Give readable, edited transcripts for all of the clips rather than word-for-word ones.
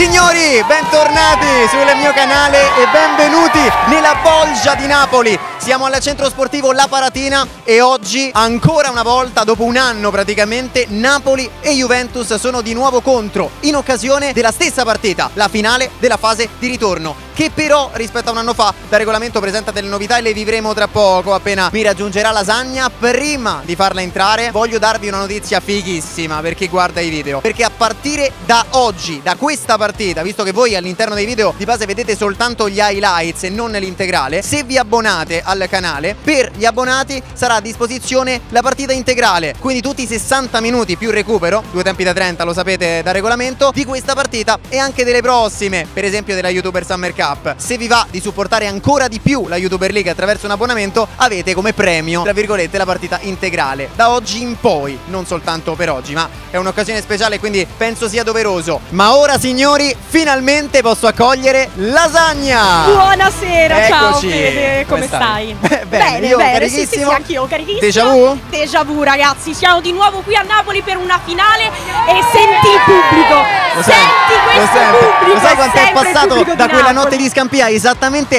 Signori, bentornati sul mio canale e benvenuti nella Bolgia di Napoli. Siamo al centro sportivo La Paratina e oggi, ancora una volta, dopo un anno praticamente, Napoli e Juventus sono di nuovo contro in occasione della stessa partita, la finale della fase di ritorno, che però rispetto a un anno fa da regolamento presenta delle novità e le vivremo tra poco appena mi raggiungerà Lasagna. Prima di farla entrare voglio darvi una notizia fighissima per chi guarda i video, perché a partire da oggi, da questa partita, visto che voi all'interno dei video di base vedete soltanto gli highlights e non l'integrale, se vi abbonate al canale, per gli abbonati sarà a disposizione la partita integrale, quindi tutti i 60 minuti più recupero, due tempi da 30 lo sapete da regolamento, di questa partita e anche delle prossime, per esempio della YouTuber Summer Cup. Se vi va di supportare ancora di più la YouTuber League attraverso un abbonamento, avete come premio, tra virgolette, la partita integrale da oggi in poi, non soltanto per oggi, ma è un'occasione speciale, quindi penso sia doveroso. Ma ora, signori, finalmente posso accogliere Lasagna. Buonasera, ciao Eccoci. Fede, come stai? Bene, io carichissimo. Sì, anch'io carichissimo. Déjà vu? Déjà vu, ragazzi, siamo di nuovo qui a Napoli per una finale e senti il pubblico. Senti questo pubblico. Lo sai quanto è passato da quella Napoli. notte di Scampia? Esattamente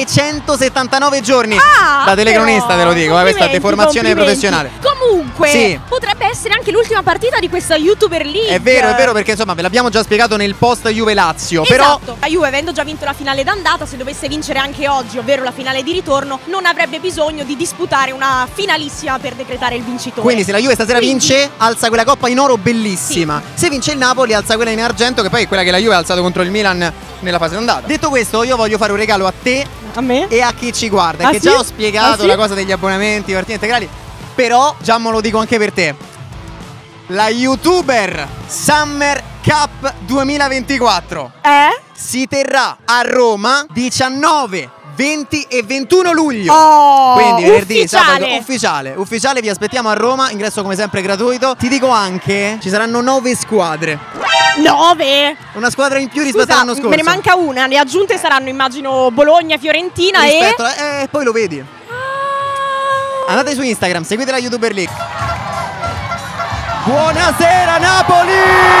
379 giorni. Da telecronista però, te lo dico, questa è deformazione professionale. Comunque, sì, potrebbe essere anche l'ultima partita di questa YouTuber League. è vero, perché insomma ve l'abbiamo già spiegato nel post Juve Lazio. Esatto. Però la Juve, avendo già vinto la finale d'andata, se dovesse vincere anche oggi, ovvero la finale di ritorno, non avrebbe bisogno di disputare una finalissima per decretare il vincitore. quindi se la Juve stasera vince, alza quella coppa in oro bellissima. Se vince il Napoli, alza quella in argento, che poi è quella che la Juve ha alzato contro il Milan nella fase d'andata. Detto questo, io voglio fare un regalo a te, a me e a chi ci guarda, che sì? già ho spiegato la cosa degli abbonamenti, partite integrali, però già me lo dico anche per te. La YouTuber Summer Cup 2024 si terrà a Roma 19, 20 e 21 luglio. Quindi venerdì, sabato, ufficiale, vi aspettiamo a Roma, ingresso come sempre gratuito. Ti dico anche, ci saranno 9 squadre. 9? Una squadra in più rispetto all'anno scorso. Me ne manca una, le aggiunte saranno immagino Bologna, Fiorentina rispetto poi lo vedi. Andate su Instagram, seguite la YouTuber League. Buonasera Napoli!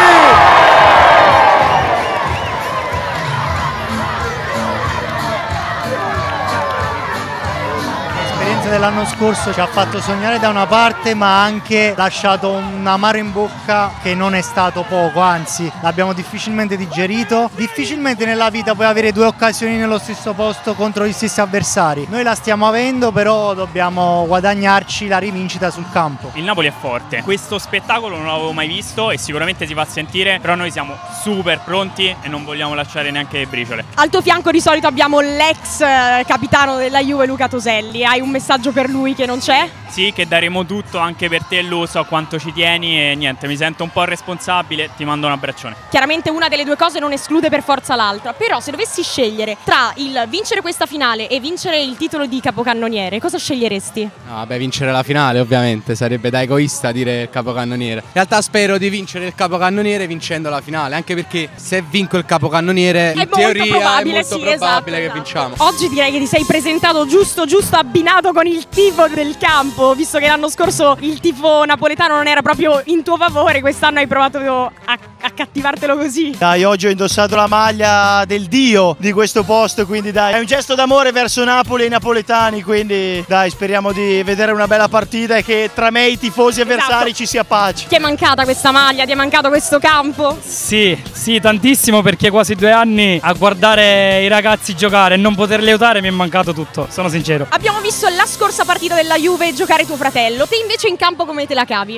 Dell'anno scorso ci ha fatto sognare da una parte, ma anche lasciato un amaro in bocca che non è stato poco, anzi l'abbiamo difficilmente digerito. Difficilmente nella vita puoi avere due occasioni nello stesso posto contro gli stessi avversari. Noi la stiamo avendo, però dobbiamo guadagnarci la rivincita sul campo. Il Napoli è forte, questo spettacolo non l'avevo mai visto e sicuramente si fa sentire, però noi siamo super pronti e non vogliamo lasciare neanche briciole. Al tuo fianco di solito abbiamo l'ex capitano della Juve, Luca Toselli. Hai un messaggio per lui che non c'è? Sì, che daremo tutto anche per te, lo so quanto ci tieni e niente, mi sento un po' responsabile, ti mando un abbraccione. Chiaramente una delle due cose non esclude per forza l'altra, però se dovessi scegliere tra il vincere questa finale e vincere il titolo di capocannoniere, cosa sceglieresti? No, vabbè, vincere la finale ovviamente, sarebbe da egoista dire il capocannoniere. In realtà spero di vincere il capocannoniere vincendo la finale, anche perché se vinco il capocannoniere in teoria è molto probabile che vinciamo. Oggi direi che ti sei presentato giusto abbinato con il tifo del campo, visto che l'anno scorso il tifo napoletano non era proprio in tuo favore, quest'anno hai provato a cattivartelo così. Dai, oggi ho indossato la maglia del dio di questo posto, quindi dai, è un gesto d'amore verso Napoli e i napoletani, quindi dai, speriamo di vedere una bella partita e che tra me e i tifosi avversari ci sia pace. Ti è mancata questa maglia? Ti è mancato questo campo? Sì, tantissimo, perché quasi 2 anni a guardare i ragazzi giocare e non poterli aiutare mi è mancato tutto, sono sincero. Abbiamo visto la scorsa partita della Juve giocare tuo fratello, te invece in campo come te la cavi?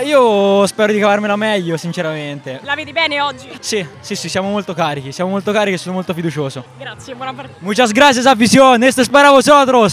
Io spero di cavarmela meglio, sinceramente. La vedi bene oggi? Sì, siamo molto carichi, e sono molto fiducioso. Grazie, buona partita. Muchas gracias, afición, esto es para vosotros,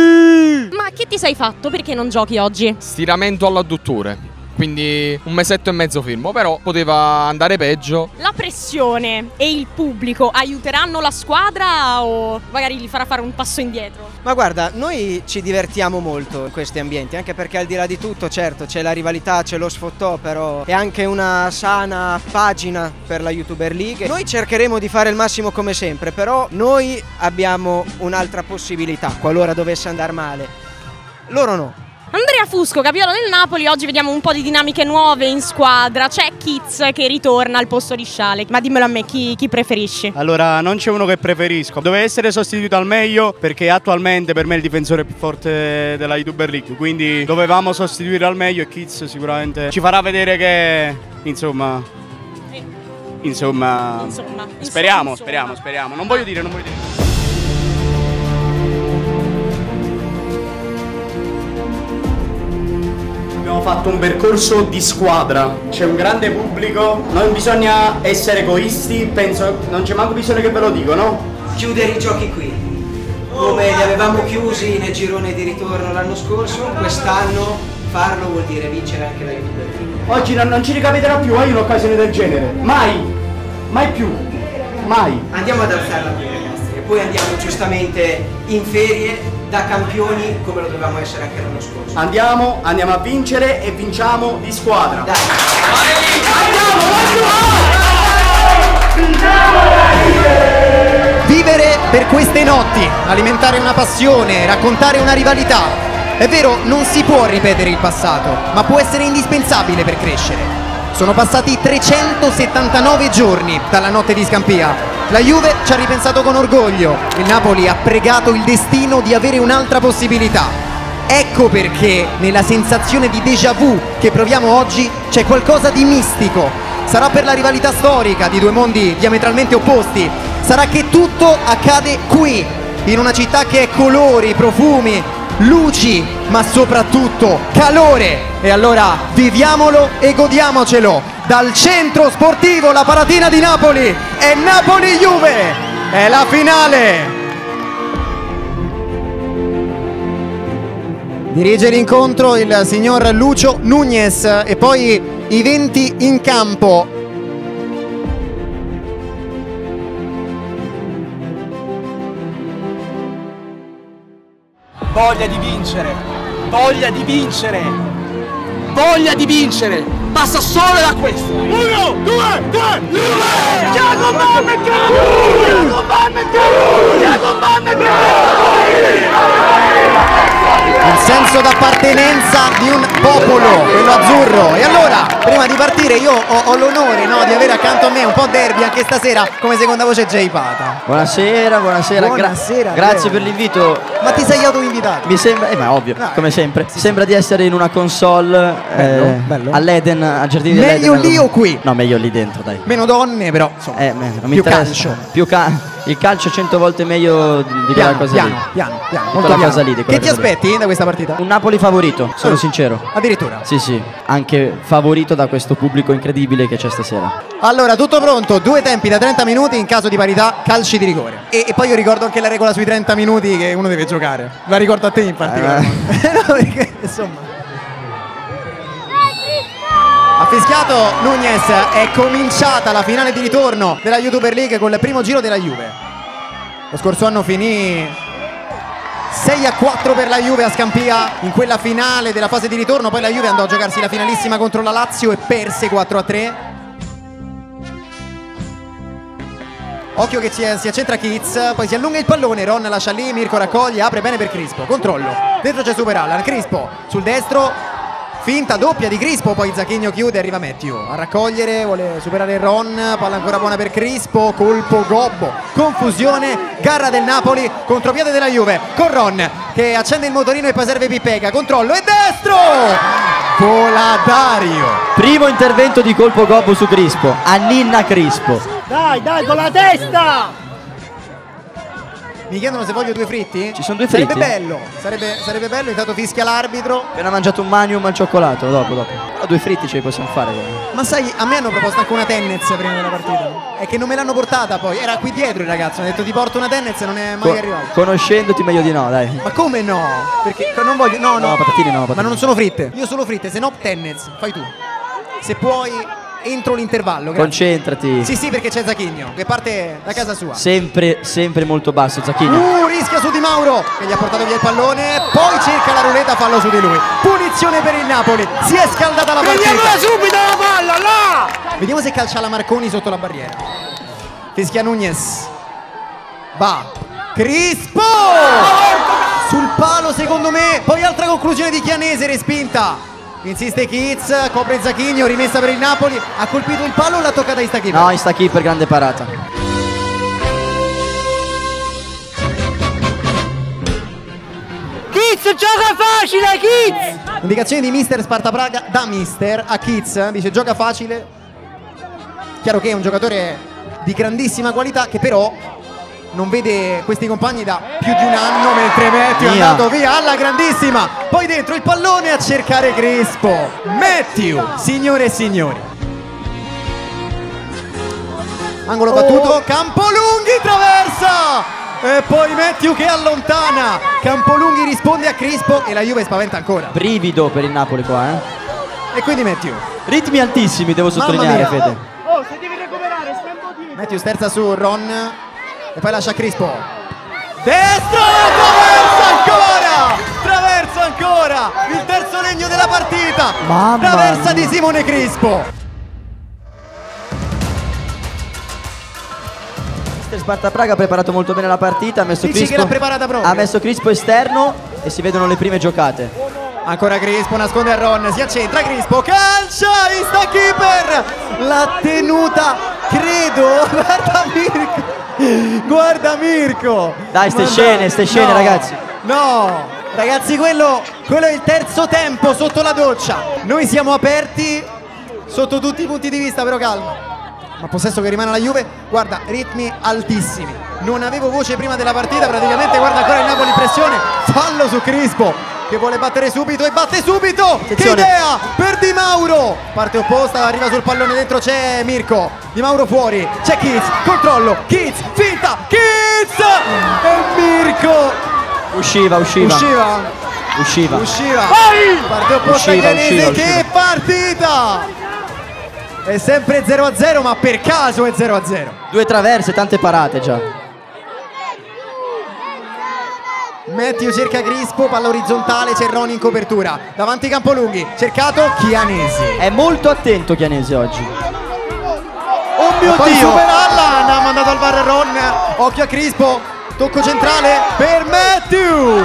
sì! Ma che ti sei fatto? Perché non giochi oggi? Stiramento all'adduttore, quindi un mesetto e mezzo fermo, però poteva andare peggio. La pressione e il pubblico aiuteranno la squadra o magari gli farà fare un passo indietro? Ma guarda, noi ci divertiamo molto in questi ambienti, anche perché al di là di tutto, certo, c'è la rivalità, c'è lo sfottò, però è anche una sana pagina per la YouTuber League. Noi cercheremo di fare il massimo come sempre, però noi abbiamo un'altra possibilità, qualora dovesse andare male. Loro no. Andrea Fusco, capitano del Napoli. Oggi vediamo un po' di dinamiche nuove in squadra. C'è Kiz che ritorna al posto di Sciale. Ma dimmelo a me, chi preferisci? Allora, non c'è uno che preferisco. Deve essere sostituito al meglio perché attualmente per me è il difensore più forte della YouTuber League. Quindi dovevamo sostituire al meglio e Kiz sicuramente ci farà vedere che, insomma, speriamo. Non voglio dire. Abbiamo fatto un percorso di squadra, c'è un grande pubblico, non bisogna essere egoisti, penso, non c'è manco bisogno che ve lo dico, no? Chiudere i giochi qui, come li avevamo chiusi nel girone di ritorno l'anno scorso, quest'anno farlo vuol dire vincere anche la YouTuber League. Oggi non ci ricapiterà più un'occasione del genere, mai più, mai. Andiamo ad alzarla qui ragazzi e poi andiamo giustamente in ferie da campioni come lo dovevamo essere anche l'anno scorso. Andiamo a vincere e vinciamo di squadra. Dai. Vivere per queste notti, alimentare una passione, raccontare una rivalità. È vero, non si può ripetere il passato, ma può essere indispensabile per crescere. Sono passati 379 giorni dalla notte di Scampia. La Juve ci ha ripensato con orgoglio. Il Napoli ha pregato il destino di avere un'altra possibilità. Ecco perché nella sensazione di déjà vu che proviamo oggi c'è qualcosa di mistico. Sarà per la rivalità storica di due mondi diametralmente opposti. Sarà che tutto accade qui, in una città che è colori, profumi, luci, ma soprattutto calore. E allora viviamolo e godiamocelo. Dal centro sportivo La Paratina di Napoli è Napoli-Juve, è la finale. Dirige l'incontro il signor Lucio Núñez e poi i 20 in campo. Voglia di vincere, voglia di vincere, voglia di vincere, passa solo da questo. 1, 2, 3, il senso d'appartenenza di un popolo, quello azzurro. E allora, prima di partire io ho l'onore, no, di avere accanto a me un po' derby anche stasera come seconda voce Jay Pata. Buonasera. Grazie per l'invito. Ma ti sei autoinvitato? Mi sembra, ma ovvio, come sempre. Sì. Sembra di essere in una console bello. All'Eden, al giardino dell'Eden. Meglio lì o qui? No, meglio lì dentro, dai. Meno donne, però insomma, non mi più interessa. calcio. Il calcio 100 volte meglio di quella cosa lì. Piano. Quella cosa lì, che ti aspetti da questa partita? Un Napoli favorito, sono sincero. Addirittura? Sì, anche favorito da questo pubblico incredibile che c'è stasera. Allora, tutto pronto, 2 tempi da 30 minuti, in caso di parità, calci di rigore. E poi io ricordo anche la regola sui 30 minuti che uno deve giocare. La ricordo a te in particolare. No, perché, insomma. Ha fischiato Núñez, è cominciata la finale di ritorno della YouTuber League con il primo giro della Juve. Lo scorso anno finì 6-4 per la Juve a Scampia in quella finale della fase di ritorno, poi la Juve andò a giocarsi la finalissima contro la Lazio e perse 4-3. Occhio che si accentra Kiz, poi si allunga il pallone, Ron lascia lì, Mirko raccoglie, apre bene per Crispo, controllo, dentro c'è Super Allan, Crispo sul destro, finta doppia di Crispo, poi Zacchigno chiude, arriva Matthew a raccogliere, vuole superare Ron, palla ancora buona per Crispo, colpo gobbo, confusione, garra del Napoli, contropiede della Juve, con Ron che accende il motorino e poi serve Pippega, controllo e destro! Poladario! Primo intervento di colpo gobbo su Crispo, anninna Crispo. Dai, con la testa! Mi chiedono se voglio 2 fritti? Ci sono 2 fritti? Sarebbe bello, intanto fischia l'arbitro. Appena mangiato un Magnum al cioccolato, dopo. Però 2 fritti ce li possiamo fare. Ma sai, a me hanno proposto anche una Tennez prima della partita. È che non me l'hanno portata poi, era qui dietro il ragazzo, mi ha detto ti porto una Tennez e non è mai arrivato. Conoscendoti meglio di no, dai. Ma come no? Perché non voglio, no. Patatine no. Ma non sono fritte, io solo fritte, se no Tennez, fai tu. Se puoi entro l'intervallo, grazie. Concentrati. Sì, perché c'è Zacchigno che parte da casa sua. Sempre molto basso Zacchigno. Rischia su Di Mauro che gli ha portato via il pallone, poi cerca la ruleta, fallo su di lui. Punizione per il Napoli, si è scaldata la partita. Prendiamola subito la palla, là! Vediamo se calcia la Marconi sotto la barriera. Fischia Núñez. Va Crispo! sul palo secondo me, poi altra conclusione di Chianese, respinta. Insiste Kiz, copre Zacchigno, rimessa per il Napoli, ha colpito il palo o l'ha toccata Instakeeper? No, Instakeeper, grande parata. Kiz, gioca facile, Kiz! Indicazione di mister Sparta Praga da mister a Kiz, dice gioca facile. Chiaro che è un giocatore di grandissima qualità che però non vede questi compagni da più di un anno, mentre Matthew è andato via alla grandissima. Poi dentro il pallone a cercare Crispo. Matthew, signore e signori. Angolo battuto, Campolunghi traversa! E poi Matthew che allontana. Campolunghi risponde a Crispo e la Juve spaventa ancora. Brivido per il Napoli qua, E quindi Matthew. Ritmi altissimi, devo sottolineare, Fede. Oh, se devi recuperare, stai un po' dietro. Matthew sterza su Ron e poi lascia Crispo. Destro, traversa ancora, il terzo legno della partita. Traversa di Simone Crispo. Sparta Praga ha preparato molto bene la partita, ha messo Dici Crispo, che l'ha preparata proprio? ha messo Crispo esterno e si vedono le prime giocate. Ancora Crispo, nasconde a Ron, si accentra Crispo, calcia, Instakeeper, l'ha tenuta, credo, guarda Mirko. Dai, ste scene ragazzi. No, ragazzi, quello è il terzo tempo sotto la doccia. Noi siamo aperti sotto tutti i punti di vista, però calma. Ma possesso che rimane alla Juve, guarda, ritmi altissimi. Non avevo voce prima della partita, praticamente guarda ancora il Napoli in pressione. Fallo su Crispo che vuole battere subito e batte subito. Attenzione. Che idea per Di Mauro. Parte opposta, arriva sul pallone, dentro c'è Mirko. Di Mauro fuori, c'è Kiz, controllo, Kiz, finta, Kiz e Mirko. Usciva. Parte opposta Chianese, che partita! È sempre 0-0, ma per caso è 0-0. 2 traverse, tante parate già. Matthew cerca Crispo, palla orizzontale, c'è Ron in copertura. Davanti Campolunghi, cercato Chianese. È molto attento Chianese oggi. Oh mio Dio! Super Allan, ha mandato al VAR Ron. Occhio a Crispo, tocco centrale per Matthew.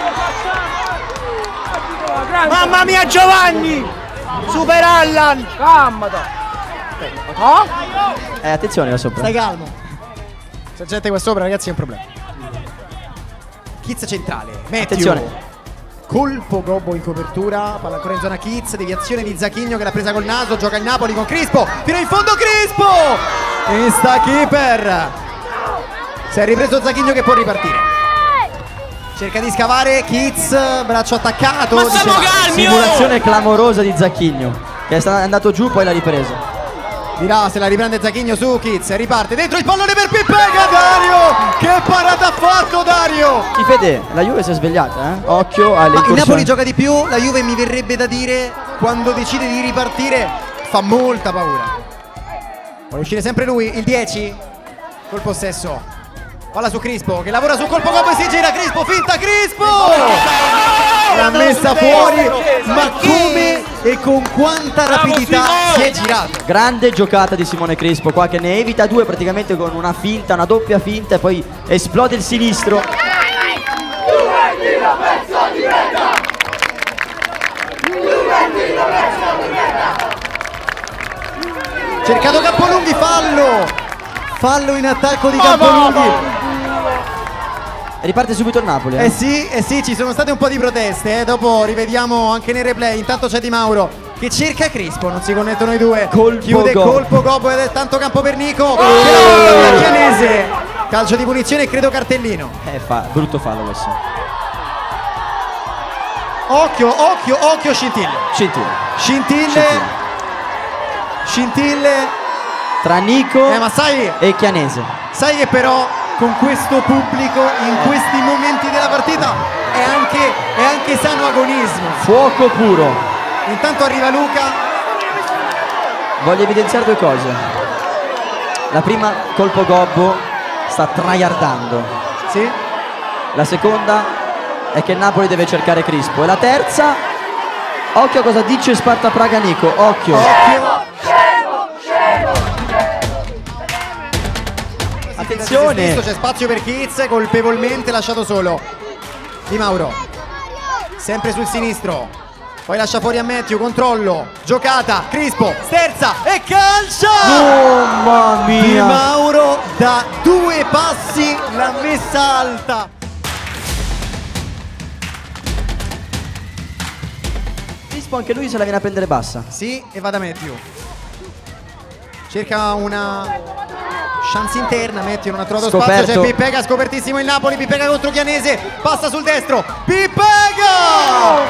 Mamma mia Giovanni! Super Allan! Calmata! Attenzione là sopra. Stai calmo. C'è gente qua sopra, ragazzi, è un problema. Kiz centrale, Matthew. Attenzione. Colpo gobbo in copertura, palla ancora in zona Kiz, deviazione di Zacchigno che l'ha presa col naso, gioca il Napoli con Crispo, fino in fondo Crispo! Instakeeper. Si è ripreso Zacchigno che può ripartire. Cerca di scavare Kiz, braccio attaccato. Ma siamo calmi! Simulazione clamorosa di Zacchigno, che è andato giù poi l'ha ripreso. Dirà se la riprende Zacchigno su Kiz, riparte dentro il pallone per Pippega, Dario! Che parata ha fatto Dario! Ti Fede, la Juve si è svegliata, Occhio alle incursioni. Il Napoli gioca di più, la Juve mi verrebbe da dire, quando decide di ripartire, fa molta paura. Vuole uscire sempre lui, il 10, col possesso. Palla su Crispo, che lavora sul colpo gobbo e si gira, Crispo, finta Crispo! L'ha messa fuori, ma come e con quanta rapidità si è girato. Grande giocata di Simone Crispo qua, che ne evita 2 praticamente con una finta, una doppia finta, e poi esplode il sinistro. Cercato Campolunghi, fallo in attacco di Campolunghi. Riparte subito il Napoli. Eh sì, ci sono state un po' di proteste, dopo rivediamo anche nei replay. Intanto c'è Di Mauro che cerca Crispo, non si connettono i due. Chiude colpo gobbo ed è tanto campo per Nico. Chianese. Calcio di punizione e credo cartellino. Brutto fallo questo. Occhio Scintille tra Nico ma sai, e Chianese. Sai che però con questo pubblico in questi momenti della partita è anche sano agonismo. Fuoco puro. Intanto arriva Luca. Voglio evidenziare 2 cose. La prima, colpo gobbo sta tryhardando. Sì. La seconda è che il Napoli deve cercare Crispo. E la terza, occhio a cosa dice Sparta Praga Nico. Occhio. Attenzione, c'è spazio per Kiz, colpevolmente lasciato solo. Di Mauro, sempre sul sinistro, poi lascia fuori a Matthew, controllo, giocata, Crispo, sterza e calcia! Mamma mia! Di Mauro da 2 passi l'ha messa alta. Crispo anche lui se la viene a prendere bassa. Sì, e va da Matthew. Cerca una chance interna, Matthew non ha trovato spazio, c'è Pippega, scopertissimo il Napoli, Pippega contro Chianese, passa sul destro, Pippega!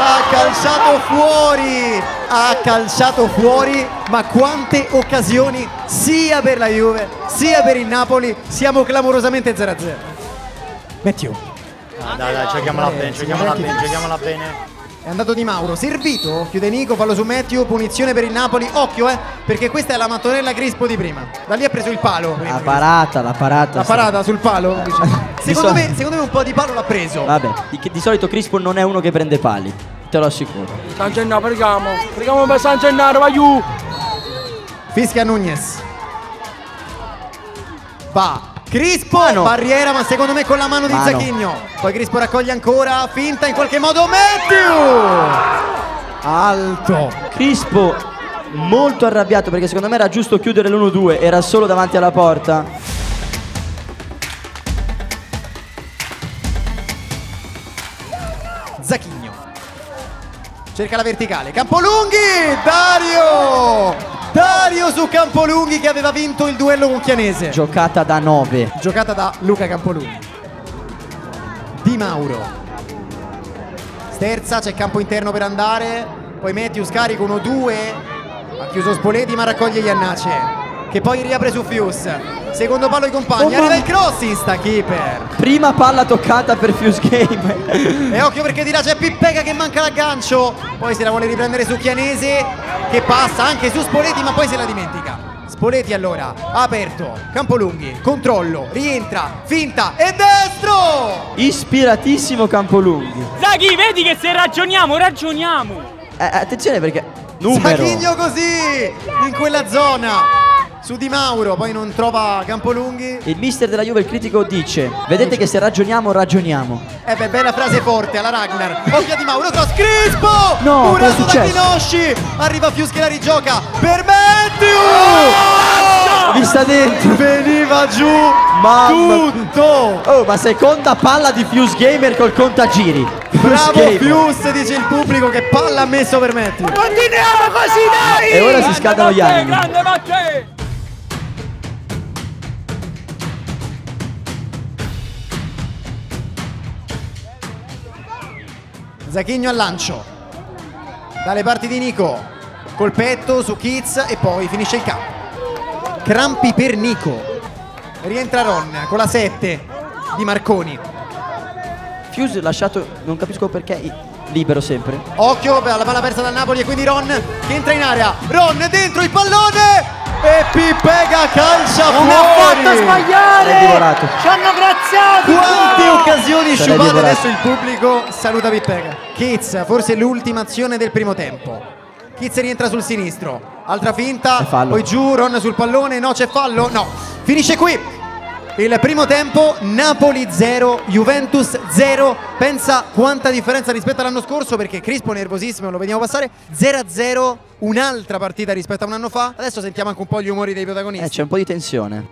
Ha calciato fuori, ma quante occasioni sia per la Juve sia per il Napoli, siamo clamorosamente 0-0. Matthew. Dai, giochiamola bene. È andato Di Mauro, servito, chiude Nico, fallo su Matthew, punizione per il Napoli, occhio perché questa è la mattonella Crispo di prima, da lì ha preso il palo. La parata sul palo? Secondo me un po' di palo l'ha preso. Vabbè, di solito Crispo non è uno che prende pali, te lo assicuro. San Gennaro, preghiamo per San Gennaro, vai giù! Fischia Nunez. Va Crispo, barriera ma secondo me con la mano di Zacchigno. Poi Crispo raccoglie ancora, finta in qualche modo Matthew! Alto. Crispo molto arrabbiato perché secondo me era giusto chiudere l'1-2, era solo davanti alla porta. Zacchigno cerca la verticale, Campolunghi, Dario su Campolunghi che aveva vinto il duello con Chianese. Giocata da 9. Giocata da Luca Campolunghi. Di Mauro. Sterza, c'è campo interno per andare. Poi Matthew scarica 1-2. Ha chiuso Spoleti ma raccoglie Iannace, che poi riapre su Fuse. Secondo palo ai compagni, arriva il cross in sta keeper. Prima palla toccata per Fuse Game. E occhio perché di là c'è Pippega che manca l'aggancio. Poi se la vuole riprendere su Chianese, che passa anche su Spoleti ma poi se la dimentica. Spoleti allora, ha aperto, Campolunghi, controllo, rientra, finta e destro! Ispiratissimo Campolunghi. Zaghi, vedi che se ragioniamo. Attenzione perché numero. Zacchigno così, in quella zona. Su Di Mauro, poi non trova Campolunghi. Il mister della Juve, il critico, dice: vedete che se ragioniamo. Bella frase forte alla Ragnar. Occhio a Di Mauro, cross, Crispo! No, una su da Chinosci. Arriva Fius che la rigioca. Per Matthew! Vista dentro. Veniva giù tutto. Oh, ma seconda palla di Fuse Gamer col contagiri. Bravo Fuse, dice il pubblico, che palla ha messo per Matthew. Continuiamo così, dai! E ora si scaldano gli animi. Grande Matteo! Zacchigno al lancio dalle parti di Nico, colpetto su Kiz e poi finisce il campo. Crampi per Nico, rientra Ron con la 7 di Marconi. Fuse lasciato, non capisco perché, libero sempre. Occhio alla palla persa dal Napoli e quindi Ron che entra in area. Ron dentro il pallone e Pippega calcia fuori. Non ha fatto sbagliare. Divorato. Ci hanno graziato. Quante occasioni sciupate. Adesso il pubblico saluta Pippega. Kiz, forse l'ultima azione del primo tempo. Kiz rientra sul sinistro, altra finta, poi giù, Ron sul pallone, no c'è fallo, no, finisce qui. Il primo tempo, Napoli 0, Juventus 0. Pensa quanta differenza rispetto all'anno scorso, perché Crispo nervosissimo, lo vediamo passare. 0-0, un'altra partita rispetto a un anno fa. Adesso sentiamo anche un po' gli umori dei protagonisti. C'è un po' di tensione.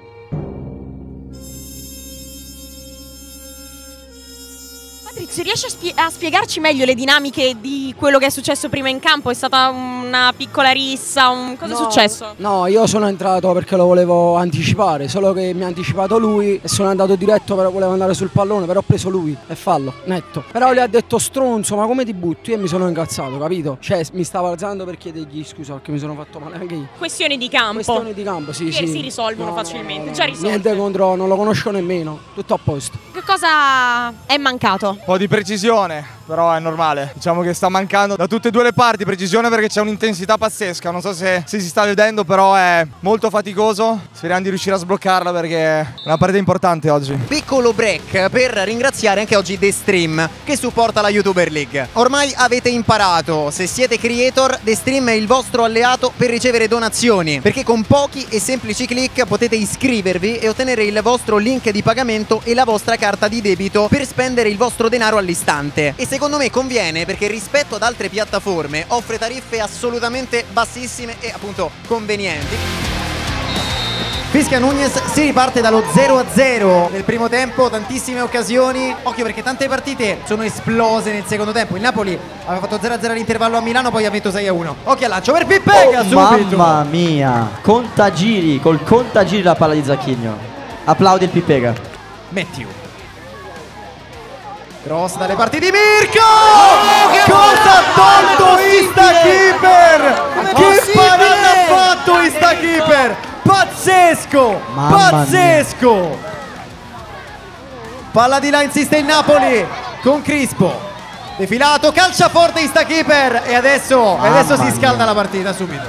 Patrizio, riesci a spiegarci meglio le dinamiche di quello che è successo prima in campo? È stata una piccola rissa? Cosa è successo? No, io sono entrato perché lo volevo anticipare, solo che mi ha anticipato lui e sono andato diretto, però volevo andare sul pallone, però ho preso lui e fallo, netto. Però lui ha detto: stronzo, ma come ti butti? Io mi sono incazzato, capito? Cioè mi stavo alzando per chiedergli scusa perché mi sono fatto male anche io. Questioni di campo. Questioni di campo, sì, che sì. si risolvono facilmente, già risolte. Niente contro, non lo conosco nemmeno, tutto a posto. Che cosa è mancato? Un po' di precisione, però è normale. Diciamo che sta mancando da tutte e due le parti precisione, perché c'è un'intensità pazzesca. Non so se si sta vedendo, però è molto faticoso. Speriamo di riuscire a sbloccarla perché è una partita importante oggi. Piccolo break per ringraziare anche oggi The Stream che supporta la YouTuber League. Ormai avete imparato, se siete creator, The Stream è il vostro alleato per ricevere donazioni, perché con pochi e semplici click potete iscrivervi e ottenere il vostro link di pagamento e la vostra carta di debito per spendere il vostro denaro all'istante. E secondo me conviene, perché rispetto ad altre piattaforme offre tariffe assolutamente bassissime e appunto convenienti. Fischia Núñez, si riparte dallo 0-0 nel primo tempo, tantissime occasioni. Occhio perché tante partite sono esplose nel secondo tempo. Il Napoli aveva fatto 0-0 all'intervallo a Milano, poi ha vinto 6-1. Occhio al lancio per Pippega, subito. Mamma mia, contagiri, col contagiri la palla di Zacchigno. Applaudi il Pippega. Matthew. Cross dalle parti di Mirko! Cosa ha tolto Instakeeper? Che parata ha fatto Instakeeper? Pazzesco! Pazzesco! Palla di là, insiste il Napoli con Crispo. Defilato, calcia forte Instakeeper e adesso si scalda la partita subito.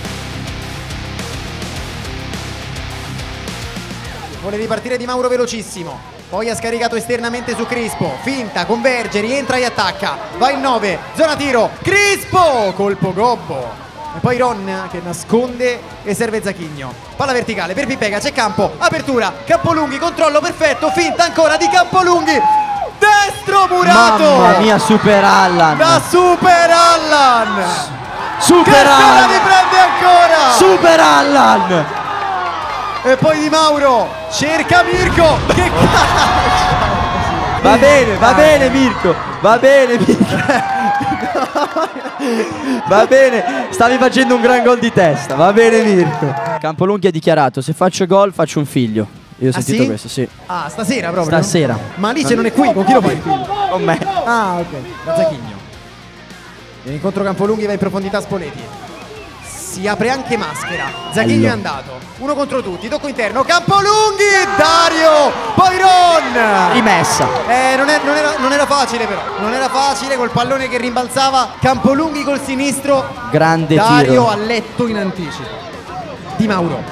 Vuole ripartire Di Mauro velocissimo. Poi ha scaricato esternamente su Crispo. Finta, converge, rientra e attacca. Va in 9, zona tiro. Crispo! Colpo gobbo. E poi Ron che nasconde e serve Zacchigno. Palla verticale per Pippega, c'è campo. Apertura, Campolunghi, controllo perfetto. Finta ancora di Campolunghi. Destro murato. Mamma mia, Super Allan. Da Super Allan. Super Allan. Che se la riprende ancora. Super Allan. E poi Di Mauro cerca Mirko. Che calcio! Va bene Mirko. Va bene Mirko. Va bene, stavi facendo un gran gol di testa. Va bene Mirko. Campolunghi ha dichiarato: se faccio gol faccio un figlio. Io ho sentito questo, sì. Ah, stasera proprio? Stasera. Ma Alice non è qui, con chi lo fai il figlio? Con me. Ah, ok. Da Zacchigno. Viene incontro Campolunghi, va in profondità Spoleti. Si apre anche Maschera. Zacchigno è andato. Uno contro tutti, tocco interno. Campolunghi, Dario, poi Ron. Rimessa. Non era facile però. Non era facile col pallone che rimbalzava. Campolunghi col sinistro. Grande tiro. Dario a letto in anticipo. Di Mauro.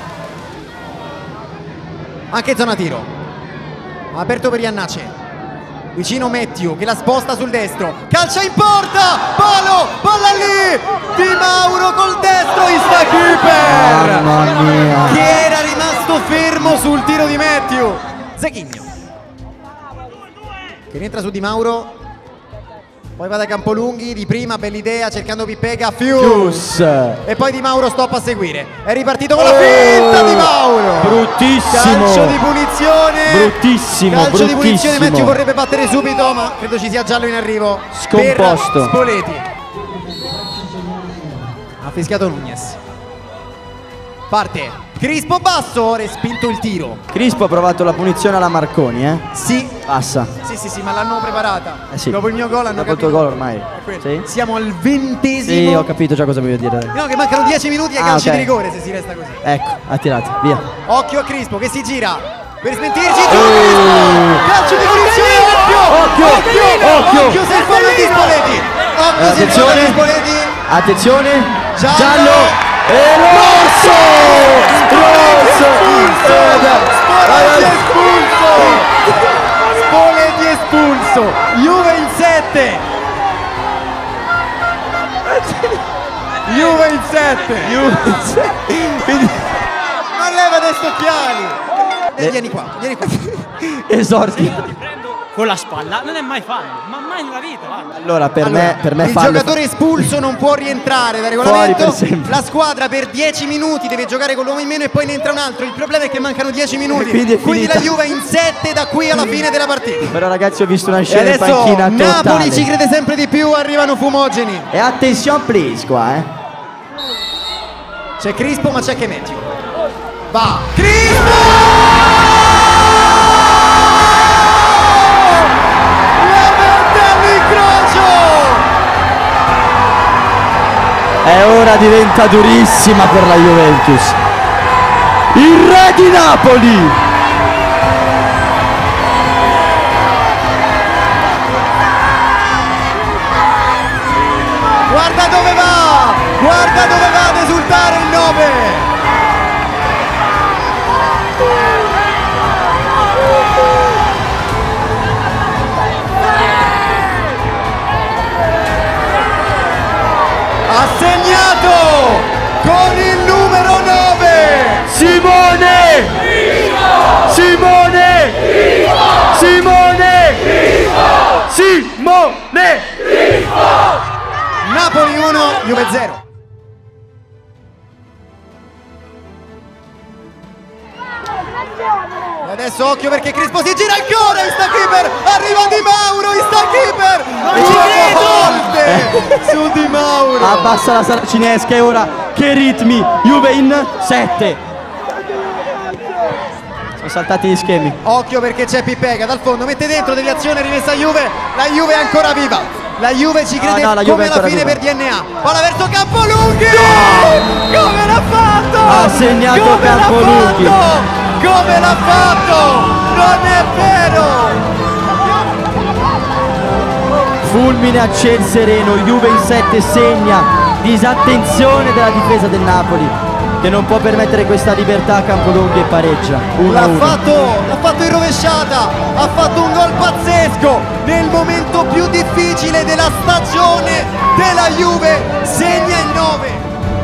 Anche zona tiro. Aperto per Iannace. Vicino Matthew che la sposta sul destro. Calcia in porta. Palo. Palla lì. Di Mauro col destro. Instakeeper. Mamma mia. Che era rimasto fermo sul tiro di Matthew. Zacchigno che rientra su Di Mauro. Poi va da Campolunghi, di prima, bella idea, cercando Pippega, Fius. E poi Di Mauro stoppa a seguire. È ripartito con la finta Di Mauro. Bruttissimo. Calcio di punizione. Bruttissimo, Calcio bruttissimo. di punizione, Matthew vorrebbe battere subito, ma credo ci sia giallo in arrivo. Scomposto. Per Spoleti. Ha fischiato Núñez. Parte. Crispo basso, respinto il tiro. Crispo ha provato la punizione alla Marconi, Sì. Passa. Sì, ma l'hanno preparata. Sì. Dopo il mio gol hanno capito. Dopo il tuo gol ormai. Sì? Siamo al 20°. Sì, ho capito già cosa voglio dire. No, che mancano 10 minuti ai calci di rigore se si resta così. Ecco, ha tirato, via. Occhio a Crispo che si gira per smentirci. Calcio di punizione. Occhio se il fallo di Spoleti. Occhio se il fallo di Spoleti. Attenzione. Giallo. E rosso! Spoleti espulso. Juve in 7. Juve in 7. Non leva adesso occhiali. Vieni qua. Esordi. Con la spalla non è mai fallo, ma mai nella vita. Guarda. Allora, per me il fallo. giocatore espulso non può rientrare da regolamento. Per la squadra per 10 minuti deve giocare con l'uomo in meno e poi ne entra un altro. Il problema è che mancano 10 minuti. Quindi la Juve è in 7 da qui alla fine della partita. Però ragazzi, ho visto una scena e in panchina adesso totale. Napoli ci crede sempre di più, arrivano fumogeni. E attenzione please qua, C'è Crispo ma c'è che Matthew. Va Crispo! E ora diventa durissima per la Juventus. Il re di Napoli. Guarda dove va ad esultare il 9. Ha segnato con il numero 9 Simone! Simone! Simone! Simone! Napoli 1, Juve 0. E adesso occhio perché Crispo si gira ancora, Instakeeper, arriva Di Mauro, Instakeeper, due volte su Di Mauro. Abbassa la saracinesca e ora che ritmi, Juve in 7. Sono saltati gli schemi. Occhio perché c'è Pippega dal fondo, mette dentro, deviazione, rimessa a Juve, la Juve è ancora viva. La Juve ci crede la Juve come alla fine viva. per DNA. Palla verso Campolunghi! Come l'ha fatto? Ha segnato come Campolunghi. L'ha fatto? Come l'ha fatto? Non è vero! Fulmine a ciel sereno, Juve in 7 segna. Disattenzione della difesa del Napoli, che non può permettere questa libertà a Campolunghi e pareggia. L'ha fatto in rovesciata, ha fatto un gol pazzesco nel momento più difficile della stagione della Juve, segna il 9.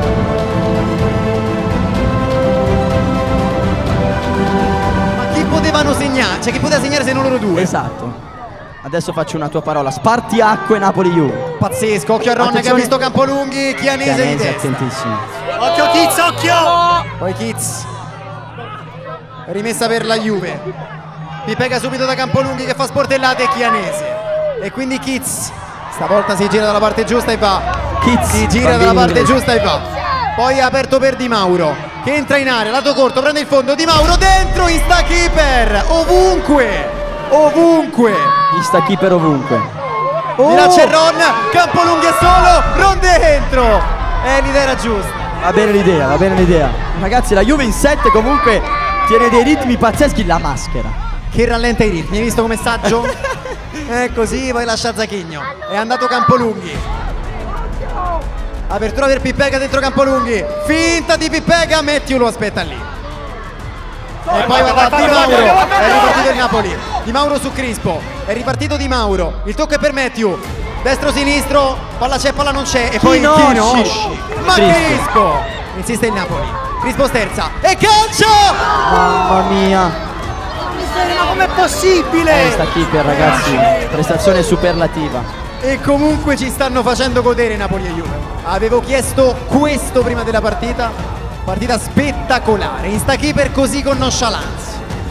Ma chi potevano segnare? Cioè chi poteva segnare se non loro due? Esatto. Adesso faccio una tua parola, spartiacque Napoli-Juve. Pazzesco, occhio a Ron che ha visto Campolunghi, Chianese di testa. Attentissimo. Occhio Kiz, occhio! Poi Kiz. Rimessa per la Juve. Pippega subito da Campolunghi che fa sportellate e Chianese. E quindi Kiz. Stavolta si gira dalla parte giusta e va. Kiz si gira dalla parte giusta e va. Poi è aperto per Di Mauro che entra in area, lato corto, prende il fondo. Di Mauro dentro, Instakeeper. Ovunque. Ovunque. Instakeeper ovunque. Di là c'è Ron, Campolunghi è solo, Ron dentro. L'idea era giusta. Va bene l'idea, va bene l'idea. Ragazzi, la Juve in 7 comunque tiene dei ritmi pazzeschi. La maschera che rallenta i ritmi, hai visto come messaggio? È così, poi lascia Zacchigno. È andato Campolunghi. Apertura per Pippega dentro Campolunghi. Finta di Pippega, Matthew lo aspetta lì. E poi va Di Mauro, è ripartito il Napoli. Di Mauro su Crispo, è ripartito Di Mauro. Il tocco è per Matthew. Destro-sinistro, palla c'è, palla non c'è. E poi Chinosci. Ma Crispo! Insiste il Napoli. Crispo sterza e calcia! Mamma mia! Ma com'è possibile? Questa keeper, ragazzi, prestazione superlativa. E comunque ci stanno facendo godere Napoli e Juve. Avevo chiesto questo prima della partita. Partita spettacolare, Instakeeper così con nonchalance.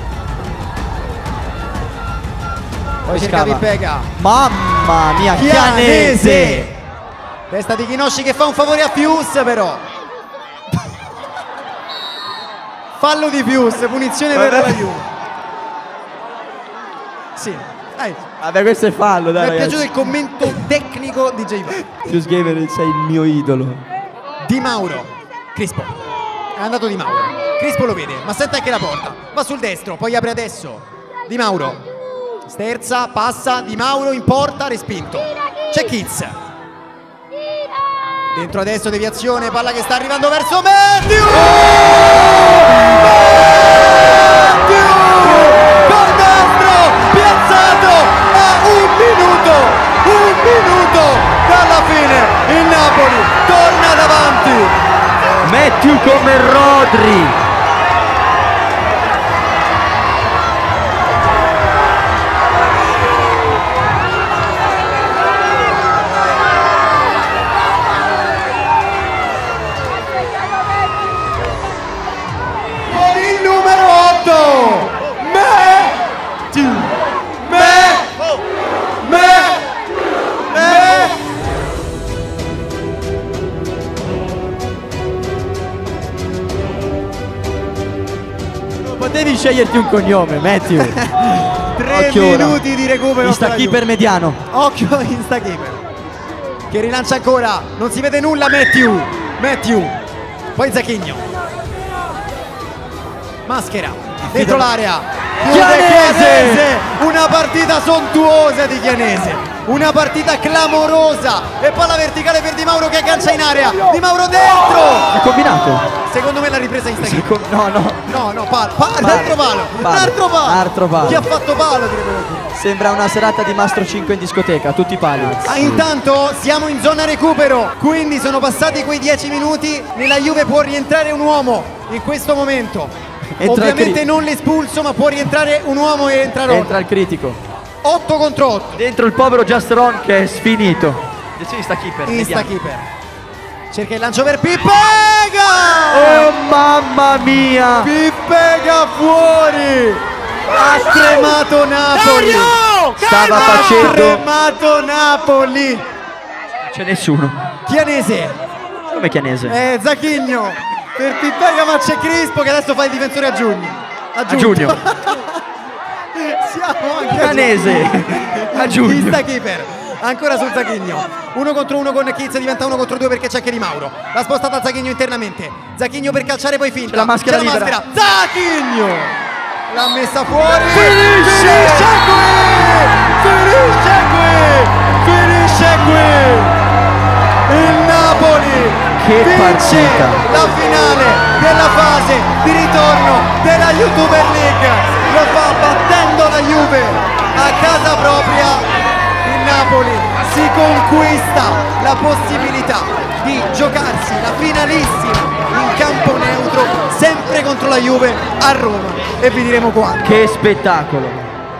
Poi cerca Pippega. Mamma mia, Chianese! Testa di Chinosci che fa un favore a Pius però. Fallo di Pius, punizione per la Juve. Sì, dai. Vabbè, questo è fallo, dai. Mi è piaciuto il commento tecnico di J-Bar. Pius Gamer, sei il mio idolo. Di Mauro, Crispo. È andato Di Mauro. Crispo lo vede, ma sente anche la porta. Va sul destro, poi apre adesso. Di Mauro. Sterza, passa, Di Mauro in porta, respinto. C'è Kiz. Dentro adesso deviazione, palla che sta arrivando verso Matthew! Matthew! Col destro, piazzato a un minuto dalla fine. Il Napoli torna davanti. Matthew come Rodri. Con il numero 8 Matthew. Potevi sceglierti un cognome, Matthew. 3 minuti di recupero. Instakeeper mediano. Occhio Instakeeper che rilancia ancora, non si vede nulla. Matthew. Poi Zacchigno. Maschera dentro l'area. Chianese. Una partita sontuosa di Chianese. una partita clamorosa e palla verticale per Di Mauro che aggancia in area. Di Mauro dentro! È combinato? Secondo me la ripresa in stacchino. No, Altro palo. Chi ha fatto palo? Sembra una serata di Mastro 5 in discoteca, tutti pali. Intanto siamo in zona recupero, quindi sono passati quei 10 minuti. Nella Juve può rientrare un uomo in questo momento. Ovviamente non l'espulso, ma può rientrare un uomo e entra Ron. Entra il critico. 8 contro 8. Dentro il povero Just Ron che è sfinito. Decista keeper. Cerca il lancio per Pippega! Oh mamma mia! Pippega fuori! Ha tremato Napoli! Stava facendo... Ha tremato Napoli! Non c'è nessuno. Chianese! Come Chianese? Zacchigno! Per Pippega, ma c'è Crispo che adesso fa il difensore a giugno. A giugno. Siamo anche Chianese! A giugno. Pista keeper. Ancora sul Zacchigno. 1 contro 1 con Kiz, diventa 1 contro 2 perché c'è anche Di Mauro. L'ha spostata Zacchigno internamente. Zacchigno per calciare, poi finta. C'è la maschera libera. Zacchigno! L'ha messa fuori. Finisce qui! Il Napoli che vince partita! La finale della fase di ritorno della YouTuber League. Lo fa battendo la Juve a casa propria. Il Napoli si conquista la possibilità di giocarsi la finalissima in campo neutro, sempre contro la Juve a Roma, e vi diremo quando. Che spettacolo!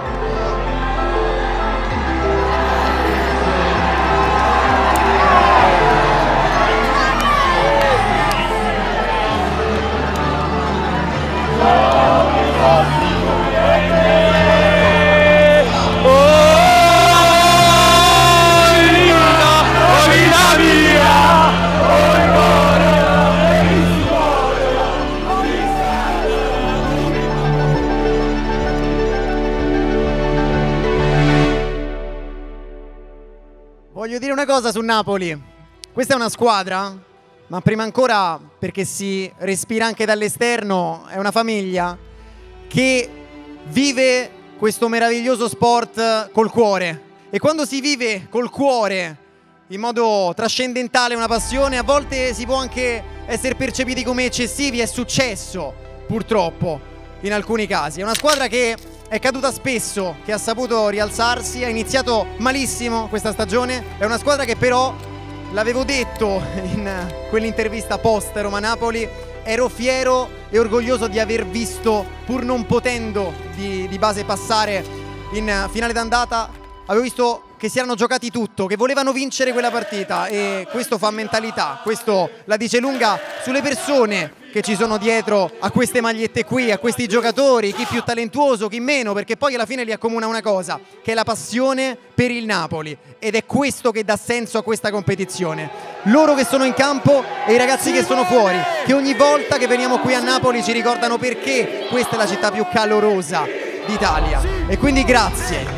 Voglio dire una cosa su Napoli. Questa è una squadra, ma prima ancora, perché si respira anche dall'esterno, è una famiglia che vive questo meraviglioso sport col cuore. E quando si vive col cuore in modo trascendentale una passione, a volte si può anche essere percepiti come eccessivi. È successo, purtroppo, in alcuni casi. È una squadra che è caduta spesso, che ha saputo rialzarsi, ha iniziato malissimo questa stagione. È una squadra che però, l'avevo detto in quell'intervista post Roma-Napoli, ero fiero e orgoglioso di aver visto, pur non potendo di base passare in finale d'andata, avevo visto che si erano giocati tutto, che volevano vincere quella partita, e questo fa mentalità, questo la dice lunga sulle persone che ci sono dietro a queste magliette qui, a questi giocatori, chi più talentuoso, chi meno, perché poi alla fine li accomuna una cosa, che è la passione per il Napoli, ed è questo che dà senso a questa competizione. Loro che sono in campo e i ragazzi che sono fuori, che ogni volta che veniamo qui a Napoli ci ricordano perché questa è la città più calorosa d'Italia, e quindi grazie.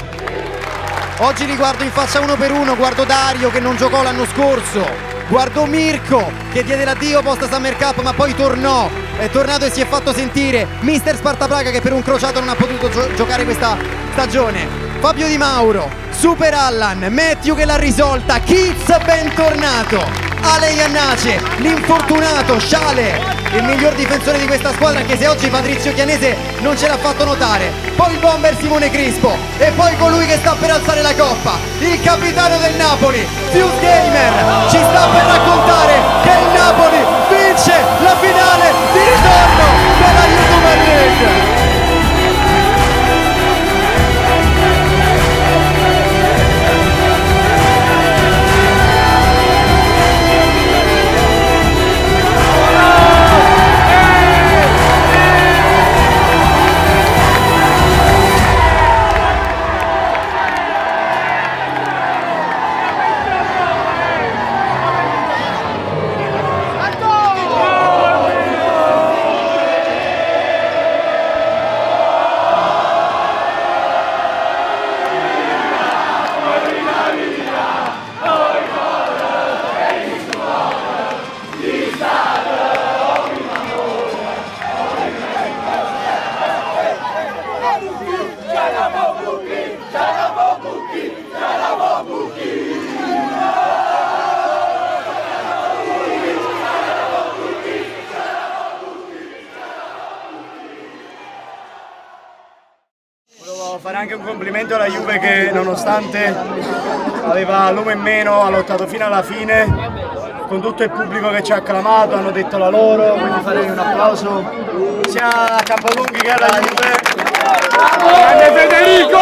Oggi li guardo in faccia uno per uno, guardo Dario che non giocò l'anno scorso, guardo Mirko che diede l'addio post Summer Cup ma poi tornò, è tornato e si è fatto sentire, Mister Sparta Praga che per un crociato non ha potuto giocare questa stagione, Fabio Di Mauro, Super Allan, Matthew che l'ha risolta, Kiz bentornato, Ale Iannace, l'infortunato Sciale, il miglior difensore di questa squadra, anche se oggi Patrizio Chianese non ce l'ha fatto notare, poi il bomber Simone Crispo e poi colui che sta per alzare la coppa, il capitano del Napoli, Fuse Gamer, ci sta per raccontare che il Napoli vince la finale di ritorno della YouTuber League. fare anche un complimento alla Juve che nonostante aveva l'uomo in meno ha lottato fino alla fine con tutto il pubblico che ci ha acclamato, hanno detto la loro, quindi farei un applauso sia a Campolunghi che alla Juve. Grande Federico!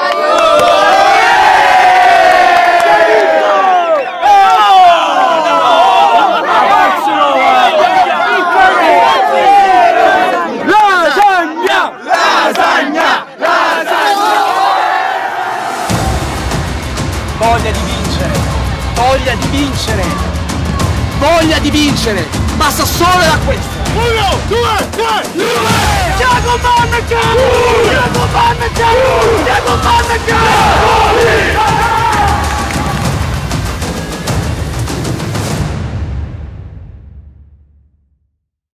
Voglia di vincere, voglia di vincere, voglia di vincere, basta solo da questo. 1, 2, 3, Thiago Monaco! Thiago Monaco! Thiago Monaco!